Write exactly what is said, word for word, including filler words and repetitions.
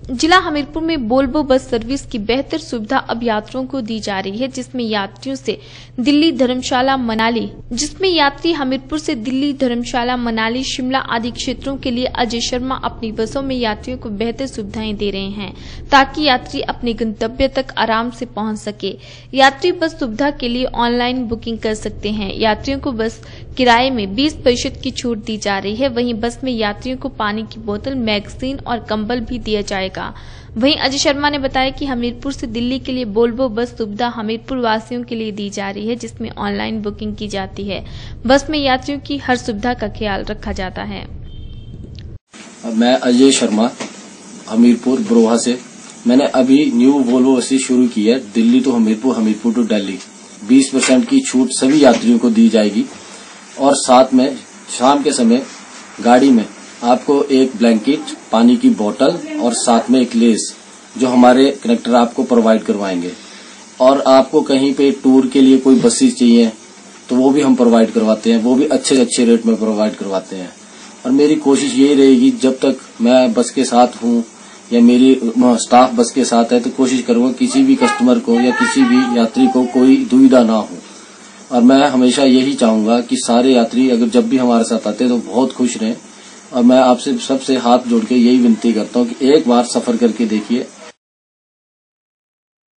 जिला हमीरपुर में Volvo bus service की बेहतर सुविधा अब यात्रियों को दी जा रही है, जिसमें यात्रियों से दिल्ली, धर्मशाला, मनाली जिसमें यात्री हमीरपुर से दिल्ली, धर्मशाला, मनाली, शिमला आदि क्षेत्रों के लिए अजय शर्मा अपनी बसों में यात्रियों को बेहतर सुविधाएं दे रहे हैं, ताकि यात्री अपने गंतव्य तक आराम से पहुंच सके। यात्री बस सुविधा के लिए ऑनलाइन बुकिंग कर सकते हैं। यात्रियों को बस किराए में बीस प्रतिशत की छूट दी जा रही है। वहीं बस में यात्रियों को पानी की बोतल, मैगजीन और कंबल भी दिया जाएगा। वहीं अजय शर्मा ने बताया कि हमीरपुर से दिल्ली के लिए वोल्वो बस सुविधा हमीरपुर वासियों के लिए दी जा रही है, जिसमें ऑनलाइन बुकिंग की जाती है। बस में यात्रियों की हर सुविधा का ख्याल रखा जाता है। मैं अजय शर्मा हमीरपुर ब्रोहा से। मैंने अभी न्यू वोल्वो बस शुरू की है, दिल्ली टू हमीरपुर, हमीरपुर टू दिल्ली। बीस परसेंट की छूट सभी यात्रियों को दी जाएगी और साथ में शाम के समय गाड़ी में आपको एक ब्लैंकेट, पानी की बोतल और साथ में एक लेस जो हमारे कनेक्टर आपको प्रोवाइड करवाएंगे। और आपको कहीं पे टूर के लिए कोई बसेस चाहिए तो वो भी हम प्रोवाइड करवाते हैं, वो भी अच्छे अच्छे रेट में प्रोवाइड करवाते हैं। और मेरी कोशिश यही रहेगी, जब तक मैं बस के साथ हूँ या मेरी स्टाफ बस के साथ है, तो कोशिश करूंगा किसी भी कस्टमर को या किसी भी यात्री को कोई दुविधा ना हो। और मैं हमेशा यही चाहूंगा कि सारे यात्री अगर जब भी हमारे साथ आते हैं तो बहुत खुश रहें। और मैं आपसे सबसे हाथ जोड़ के यही विनती करता हूँ कि एक बार सफर करके देखिए,